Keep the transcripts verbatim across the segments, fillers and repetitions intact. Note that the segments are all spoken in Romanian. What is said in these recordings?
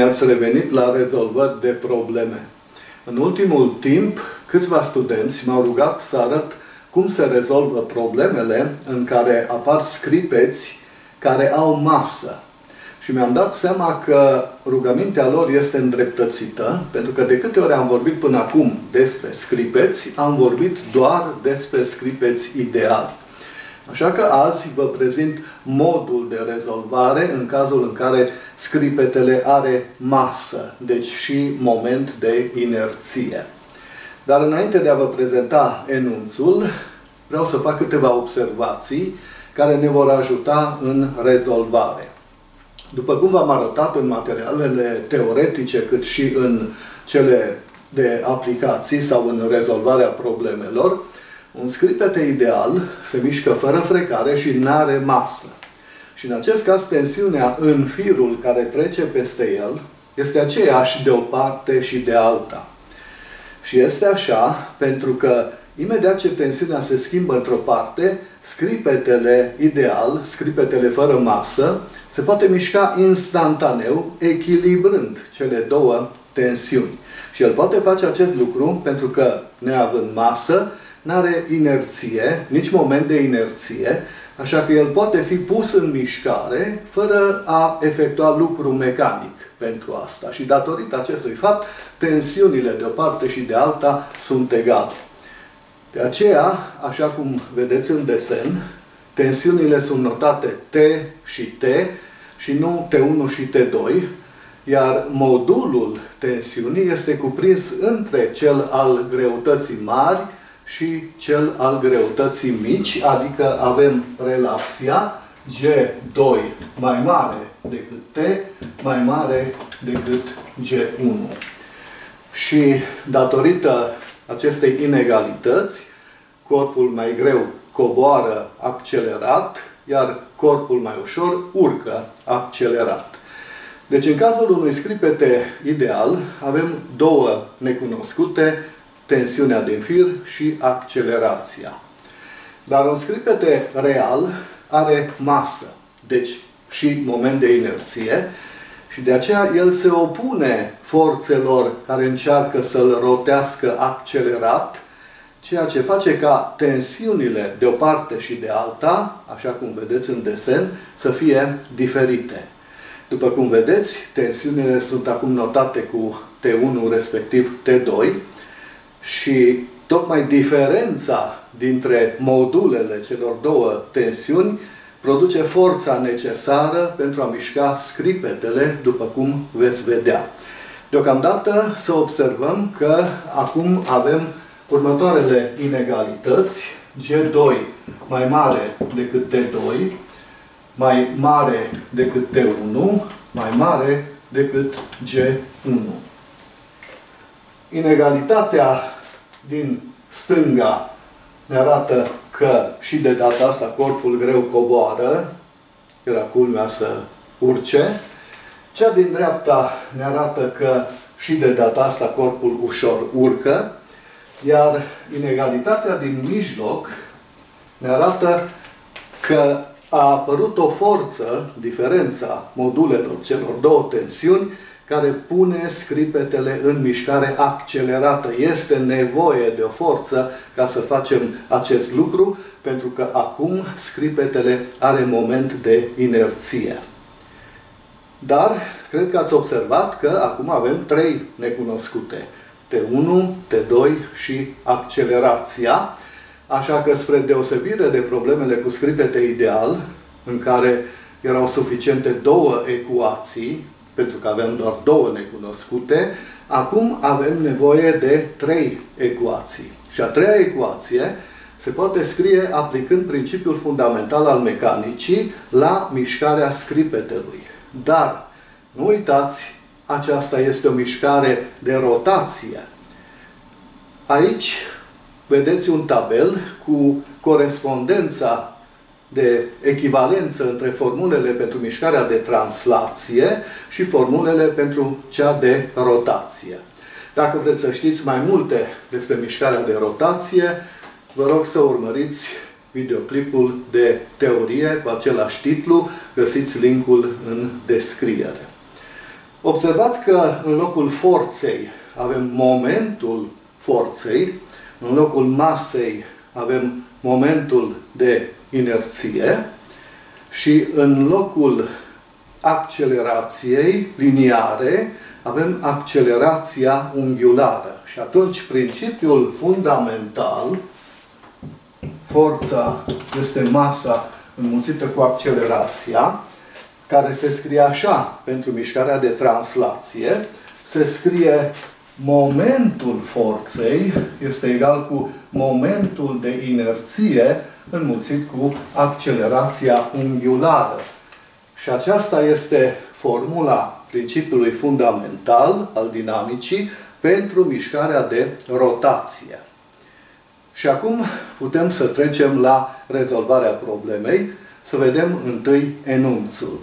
ați revenit la rezolvări de probleme. În ultimul timp, câțiva studenți m-au rugat să arăt cum se rezolvă problemele în care apar scripeți care au masă. Și mi-am dat seama că rugămintea lor este îndreptățită, pentru că de câte ori am vorbit până acum despre scripeți, am vorbit doar despre scripeți ideali. Așa că azi vă prezint modul de rezolvare în cazul în care scripetele are masă, deci și moment de inerție. Dar înainte de a vă prezenta enunțul, vreau să fac câteva observații care ne vor ajuta în rezolvare. După cum v-am arătat în materialele teoretice, cât și în cele de aplicații sau în rezolvarea problemelor, un scripete ideal se mișcă fără frecare și nu are masă. Și în acest caz, tensiunea în firul care trece peste el este aceeași de o parte și de alta. Și este așa pentru că imediat ce tensiunea se schimbă într-o parte, scripetele ideal, scripetele fără masă, se poate mișca instantaneu, echilibrând cele două tensiuni. Și el poate face acest lucru pentru că, neavând masă, nu are inerție, nici moment de inerție, așa că el poate fi pus în mișcare fără a efectua lucru mecanic pentru asta. Și datorită acestui fapt, tensiunile de o parte și de alta sunt egale. De aceea, așa cum vedeți în desen, tensiunile sunt notate T și T și nu T unu și T doi, iar modulul tensiunii este cuprins între cel al greutății mari și cel al greutății mici, adică avem relația G doi mai mare decât T, mai mare decât G unu. Și datorită acestei inegalități, corpul mai greu coboară accelerat, iar corpul mai ușor urcă accelerat. Deci, în cazul unui scripete ideal, avem două necunoscute, tensiunea din fir și accelerația. Dar un scripete real are masă, deci și moment de inerție, și de aceea el se opune forțelor care încearcă să-l rotească accelerat, ceea ce face ca tensiunile de o parte și de alta, așa cum vedeți în desen, să fie diferite. După cum vedeți, tensiunile sunt acum notate cu T unu respectiv T doi și tocmai diferența dintre modulele celor două tensiuni produce forța necesară pentru a mișca scripetele, după cum veți vedea. Deocamdată să observăm că acum avem următoarele inegalități. G doi mai mare decât T doi, mai mare decât T unu, mai mare decât G unu. Inegalitatea din stânga ne arată că și de data asta corpul greu coboară, era culmea să urce. Cea din dreapta ne arată că și de data asta corpul ușor urcă, iar inegalitatea din mijloc ne arată că a apărut o forță, diferența modulelor celor două tensiuni, care pune scripetele în mișcare accelerată. Este nevoie de o forță ca să facem acest lucru, pentru că acum scripetele are moment de inerție. Dar, cred că ați observat că acum avem trei necunoscute. T unu, T doi și accelerația. Așa că, spre deosebire de problemele cu scripete ideal, în care erau suficiente două ecuații, pentru că avem doar două necunoscute, acum avem nevoie de trei ecuații. Și a treia ecuație se poate scrie aplicând principiul fundamental al mecanicii la mișcarea scripetelui. Dar, nu uitați, aceasta este o mișcare de rotație. Aici vedeți un tabel cu corespondența de echivalență între formulele pentru mișcarea de translație și formulele pentru cea de rotație. Dacă vreți să știți mai multe despre mișcarea de rotație, vă rog să urmăriți videoclipul de teorie cu același titlu, găsiți linkul în descriere. Observați că în locul forței avem momentul forței, în locul masei avem momentul de inerție și în locul accelerației liniare avem accelerația unghiulară. Și atunci principiul fundamental, forța este masa înmulțită cu accelerația, care se scrie așa pentru mișcarea de translație, se scrie momentul forței este egal cu momentul de inerție înmulțit cu accelerația unghiulară. Și aceasta este formula principiului fundamental al dinamicii pentru mișcarea de rotație. Și acum putem să trecem la rezolvarea problemei, să vedem întâi enunțul.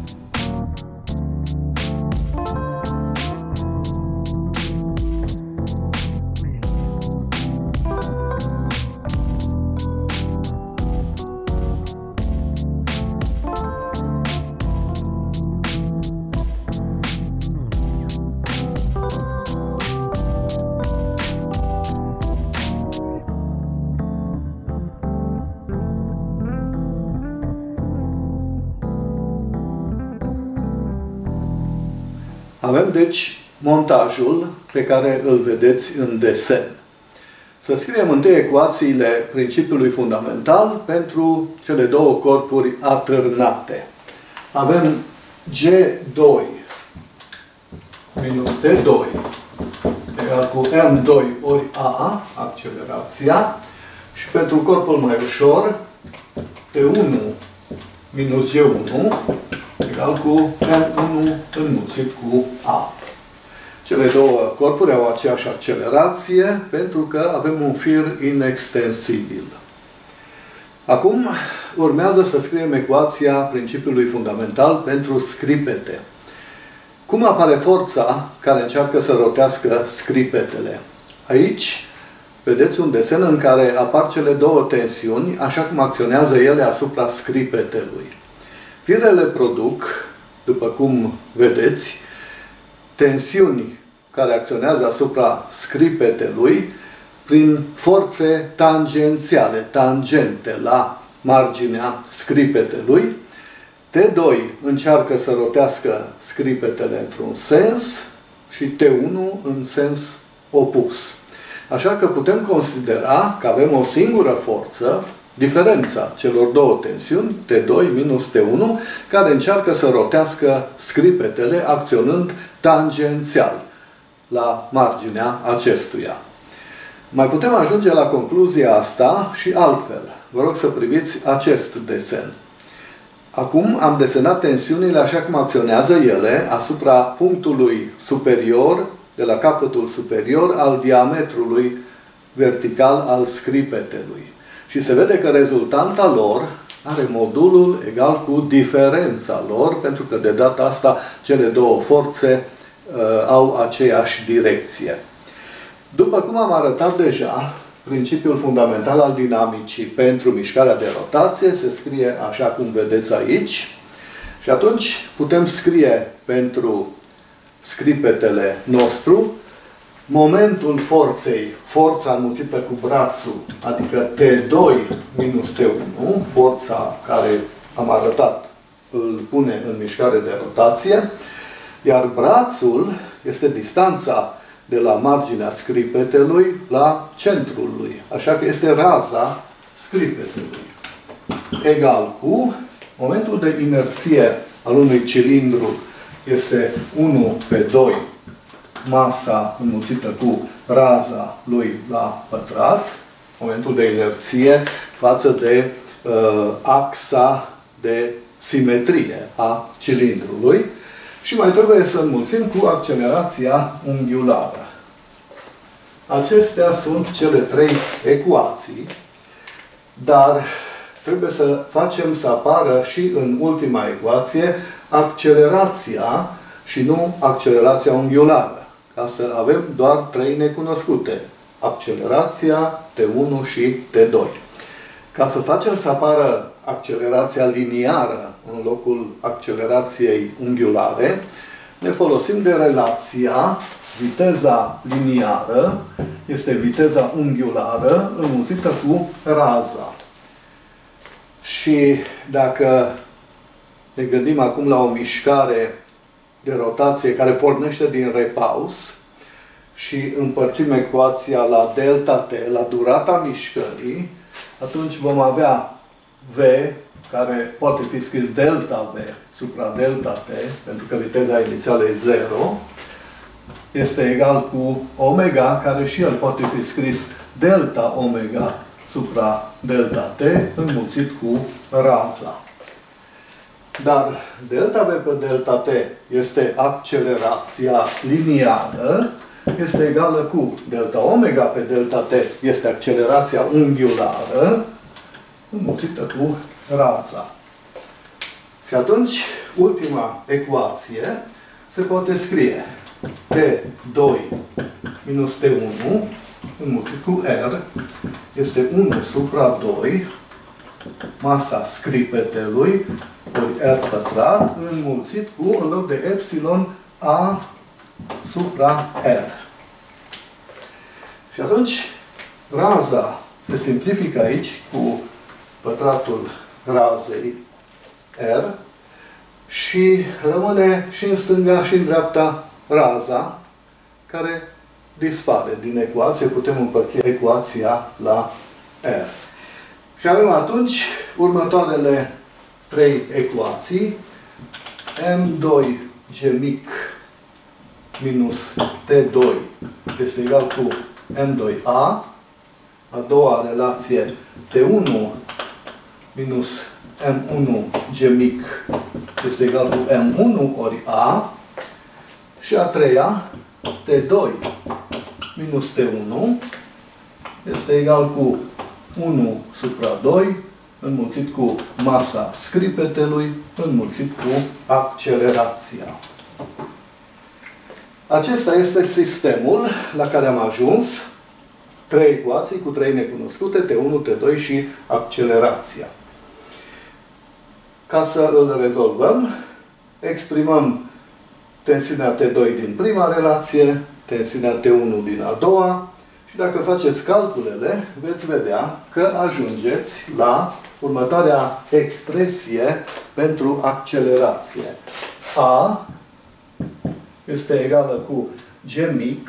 Avem, deci, montajul pe care îl vedeți în desen. Să scriem întâi ecuațiile principiului fundamental pentru cele două corpuri atârnate. Avem G doi minus T doi egal cu M doi ori A, accelerația, și pentru corpul mai ușor, T unu minus G unu egal cu M unu înmulțit cu A. Cele două corpuri au aceeași accelerație pentru că avem un fir inextensibil. Acum urmează să scriem ecuația principiului fundamental pentru scripete. Cum apare forța care încearcă să rotească scripetele? Aici vedeți un desen în care apar cele două tensiuni, așa cum acționează ele asupra scripetelui. Firele produc, după cum vedeți, tensiuni care acționează asupra scripetelui prin forțe tangențiale, tangente la marginea scripetelui. T doi încearcă să rotească scripetele într-un sens și T unu în sens opus. Așa că putem considera că avem o singură forță, diferența celor două tensiuni, T doi minus T unu, care încearcă să rotească scripetele acționând tangențial la marginea acestuia. Mai putem ajunge la concluzia asta și altfel. Vă rog să priviți acest desen. Acum am desenat tensiunile așa cum acționează ele asupra punctului superior, de la capătul superior al diametrului vertical al scripetelui. Și se vede că rezultanta lor are modulul egal cu diferența lor, pentru că de data asta cele două forțe uh, au aceeași direcție. După cum am arătat deja, principiul fundamental al dinamicii pentru mișcarea de rotație se scrie așa cum vedeți aici. Și atunci putem scrie pentru scripetele nostru momentul forței, forța înmulțită cu brațul, adică T doi minus T unu, forța care am arătat îl pune în mișcare de rotație, iar brațul este distanța de la marginea scripetelui la centrul lui. Așa că este raza scripetelui. Egal cu momentul de inerție al unui cilindru este unu pe doi, masa înmulțită cu raza lui la pătrat, momentul de inerție față de uh, axa de simetrie a cilindrului, și mai trebuie să înmulțim cu accelerația unghiulară. Acestea sunt cele trei ecuații, dar trebuie să facem să apară și în ultima ecuație accelerația și nu accelerația unghiulară, ca să avem doar trei necunoscute: accelerația, T unu și T doi. Ca să facem să apară accelerația liniară în locul accelerației unghiulare, ne folosim de relația viteza liniară, este viteza unghiulară înmulțită cu raza. Și dacă ne gândim acum la o mișcare de rotație care pornește din repaus și împărțim ecuația la delta t, la durata mișcării, atunci vom avea V, care poate fi scris delta V supra delta t, pentru că viteza inițială e zero, este egal cu omega, care și el poate fi scris delta omega supra delta t, înmulțit cu raza. Dar delta V pe delta t este accelerația liniară, este egală cu delta omega pe delta t, este accelerația unghiulară, înmulțită cu raza. Și atunci, ultima ecuație se poate scrie T doi minus T unu înmulțit cu R este unu supra doi masa scripetelui ori R pătrat înmulțit cu, în loc de epsilon, A supra R. Și atunci, raza se simplifică aici cu pătratul razei R și rămâne și în stânga și în dreapta raza, care dispare din ecuație. Putem împărți ecuația la R. Și avem atunci următoarele trei ecuații. M doi G mic minus T doi este egal cu M doi A. A doua relație T unu minus M unu G mic este egal cu M unu ori A. Și a treia, T doi minus T unu este egal cu unu supra doi înmulțit cu masa scripetelui înmulțit cu accelerația. Acesta este sistemul la care am ajuns. Trei ecuații cu trei necunoscute, T unu, T doi și accelerația. Ca să îl rezolvăm, exprimăm tensiunea T doi din prima relație, tensiunea T unu din a doua și dacă faceți calculele, veți vedea că ajungeți la următoarea expresie pentru accelerație. A este egală cu G mic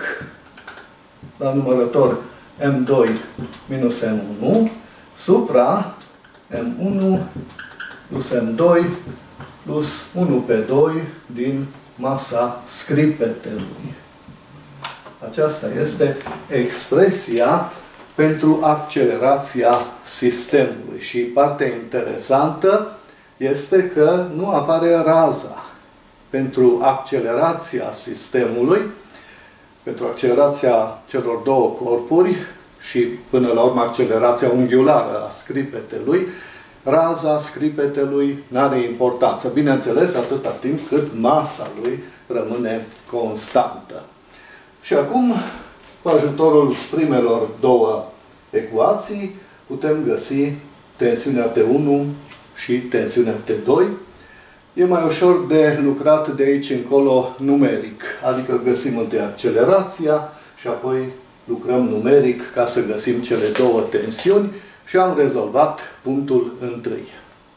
la numărător M doi minus M unu supra M unu plus M doi plus unu pe doi din masa scripetelui. Aceasta este expresia pentru accelerația sistemului. Și partea interesantă este că nu apare raza. Pentru accelerația sistemului, pentru accelerația celor două corpuri și până la urmă accelerația unghiulară a scripetelui, raza scripetelui nu are importanță. Bineînțeles, atâta timp cât masa lui rămâne constantă. Și acum, cu ajutorul primelor două ecuații, putem găsi tensiunea T unu și tensiunea T doi. E mai ușor de lucrat de aici încolo numeric, adică găsim întâi accelerația și apoi lucrăm numeric ca să găsim cele două tensiuni și am rezolvat punctul întâi.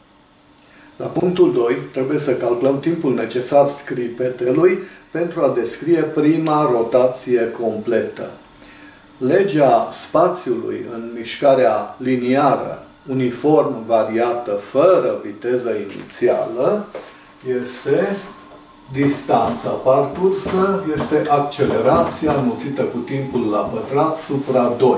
La punctul doi trebuie să calculăm timpul necesar scripetelui pentru a descrie prima rotație completă. Legea spațiului în mișcarea liniară, uniform variată, fără viteză inițială, este distanța parcursă, este accelerația înmulțită cu timpul la pătrat supra doi.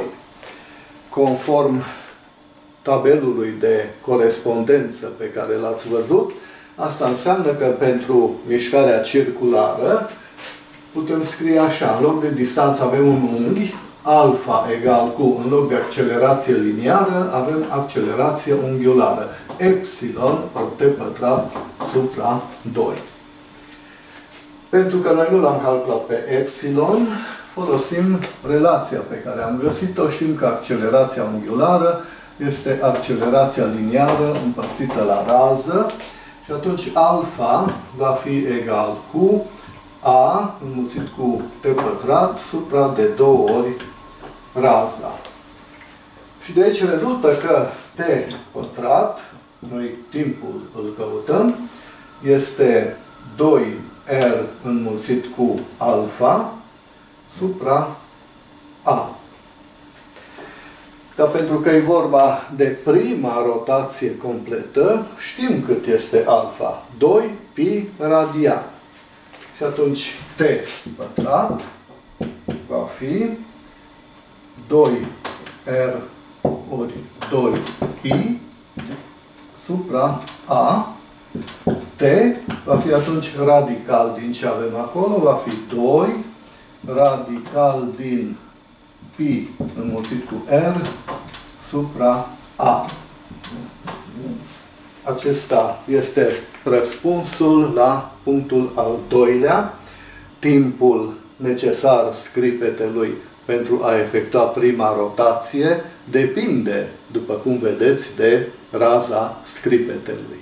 Conform tabelului de corespondență pe care l-ați văzut, asta înseamnă că pentru mișcarea circulară putem scrie așa, în loc de distanță avem un unghi, alfa egal cu, în loc de accelerație liniară, avem accelerație unghiulară. Epsilon ori T pătrat supra doi. Pentru că noi nu l-am calculat pe epsilon, folosim relația pe care am găsit-o. Știm că accelerația unghiulară este accelerația liniară împărțită la rază și atunci alfa va fi egal cu A înmulțit cu T pătrat supra de două ori raza. Și de aici rezultă că T pătrat, noi timpul îl căutăm, este doi R înmulțit cu alfa supra A. Dar pentru că e vorba de prima rotație completă, știm cât este alfa. doi pi radian. Și atunci T pătrat va fi doi R ori doi pi supra A. T va fi atunci radical din ce avem acolo, va fi doi radical din pi înmulțit cu R supra A. Acesta este răspunsul la punctul al doilea. Timpul necesar scripetelui pentru a efectua prima rotație depinde, după cum vedeți, de raza scripetelui.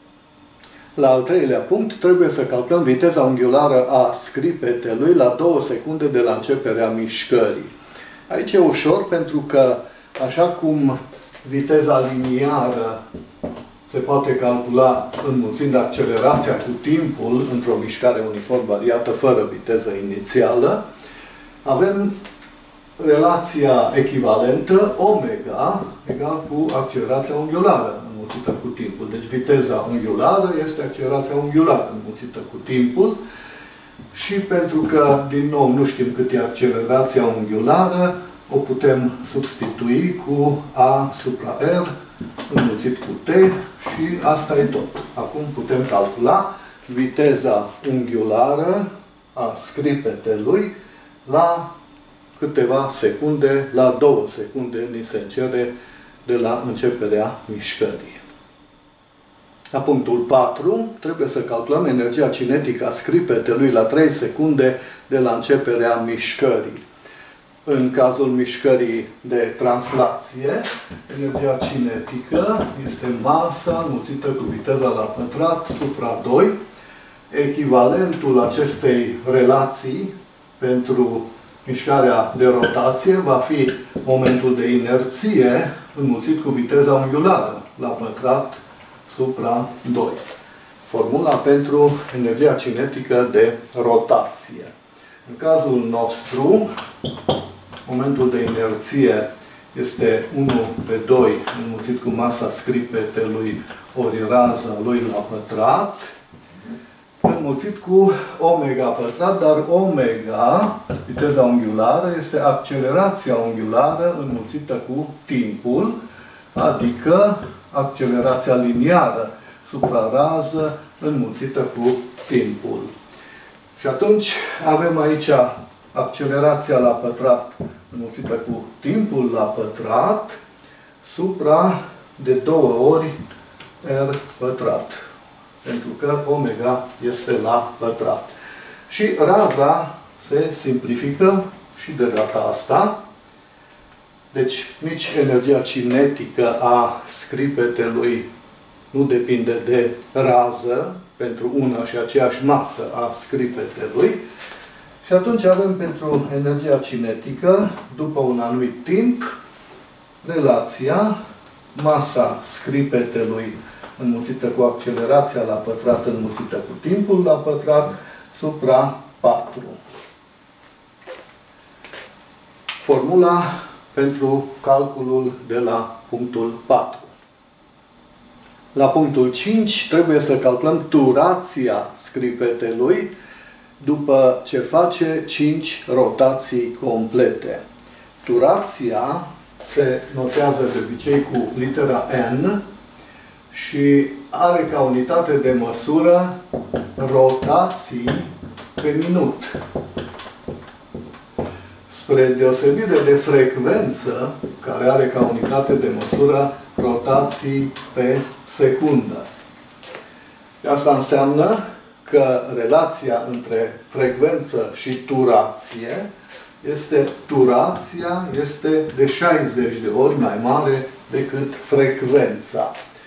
La al treilea punct, trebuie să calculăm viteza unghiulară a scripetelui la două secunde de la începerea mișcării. Aici e ușor pentru că, așa cum viteza liniară se poate calcula înmulțind accelerația cu timpul într-o mișcare uniform variată fără viteză inițială, avem relația echivalentă omega egal cu accelerația unghiulară înmulțită cu timpul. Deci viteza unghiulară este accelerația unghiulară înmulțită cu timpul și pentru că, din nou, nu știm cât e accelerația unghiulară, o putem substitui cu A supra R înmulțit cu T și asta e tot. Acum putem calcula viteza unghiulară a scripetelui la câteva secunde, la două secunde ni se cere de la începerea mișcării. La punctul patru, trebuie să calculăm energia cinetică a scripetelui la trei secunde de la începerea mișcării. În cazul mișcării de translație, energia cinetică este masa înmulțită cu viteza la pătrat supra doi. Echivalentul acestei relații pentru mișcarea de rotație va fi momentul de inerție înmulțit cu viteza unghiulară la pătrat supra doi. Formula pentru energia cinetică de rotație. În cazul nostru, momentul de inerție este unu pe doi înmulțit cu masa scripetelui ori raza lui la pătrat, înmulțit cu omega pătrat, dar omega, viteza unghiulară, este accelerația unghiulară înmulțită cu timpul, adică accelerația liniară supra rază înmulțită cu timpul. Și atunci avem aici accelerația la pătrat înmulțită cu timpul la pătrat supra de două ori R pătrat. Pentru că omega este la pătrat. Și raza se simplifică și de data asta. Deci nici energia cinetică a scripetelui nu depinde de rază pentru una și aceeași masă a scripetelui. Și atunci avem pentru energia cinetică, după un anumit timp, relația masa scripetelui înmulțită cu accelerația la pătrat înmulțită cu timpul la pătrat supra patru. Formula pentru calculul de la punctul patru. La punctul cinci trebuie să calculăm durația scripetelui după ce face cinci rotații complete. Durația se notează de obicei cu litera N și are ca unitate de măsură rotații pe minut. Spre deosebire de frecvență, care are ca unitate de măsură rotații pe secundă. Asta înseamnă că relația între frecvență și durație este, durația este de șaizeci de ori mai mare decât frecvența.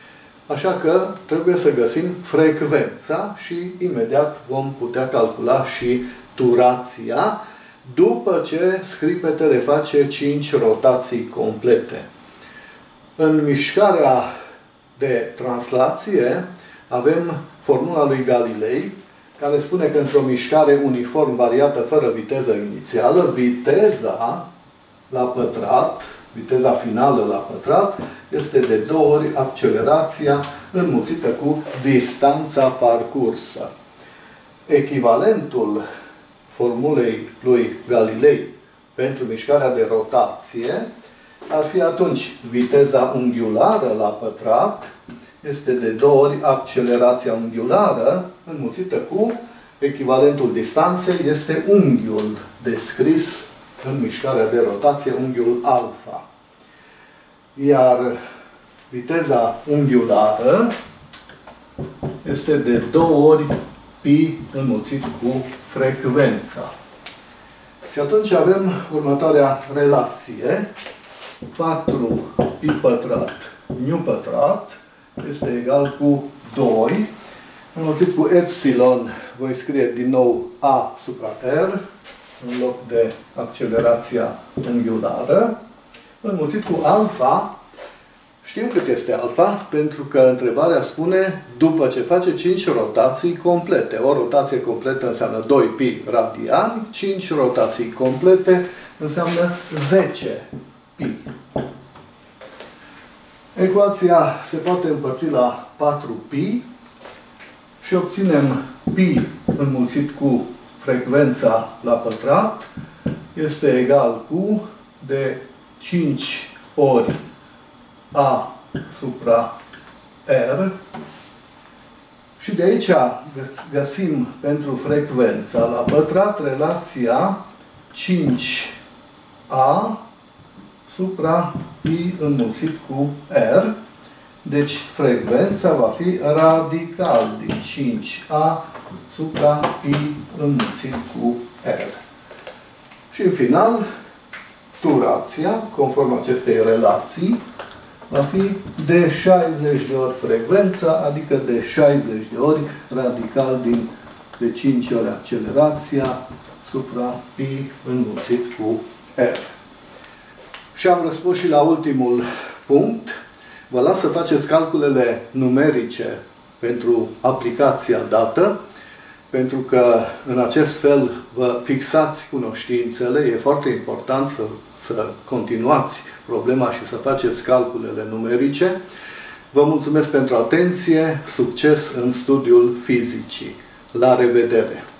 Așa că trebuie să găsim frecvența și imediat vom putea calcula și turația după ce scripetele face cinci rotații complete. În mișcarea de translație avem formula lui Galilei, care spune că într-o mișcare uniform variată fără viteză inițială, viteza la pătrat, viteza finală la pătrat, este de două ori accelerația înmulțită cu distanța parcursă. Echivalentul formulei lui Galilei pentru mișcarea de rotație ar fi atunci viteza unghiulară la pătrat este de două ori accelerația unghiulară înmulțită cu echivalentul distanței este unghiul descris în mișcarea de rotație, unghiul alfa. Iar viteza unghiulară este de două ori pi înmulțit cu frecvența. Și atunci avem următoarea relație. patru pi pătrat nu pătrat este egal cu doi. Înmulțit cu epsilon voi scrie din nou A supra R în loc de accelerația unghiulară. Înmulțit cu alfa. Știm cât este alfa, pentru că întrebarea spune după ce face cinci rotații complete. O rotație completă înseamnă doi pi radiani, cinci rotații complete înseamnă zece pi. Ecuația se poate împărți la patru pi și obținem pi înmulțit cu frecvența la pătrat este egal cu de cinci ori A supra R și de aici găsim pentru frecvența la pătrat relația cinci A supra pi înmulțit cu R. Deci frecvența va fi radical din cinci A supra pi înmulțit cu R. Și în final, turația, conform acestei relații, va fi de șaizeci de ori frecvența, adică de șaizeci de ori radical din de cinci ori accelerația supra pi înmulțit cu R. Și am răspuns și la ultimul punct. Vă las să faceți calculele numerice pentru aplicația dată, pentru că în acest fel vă fixați cunoștințele. E foarte important să, să continuați problema și să faceți calculele numerice. Vă mulțumesc pentru atenție, succes în studiul fizicii. La revedere!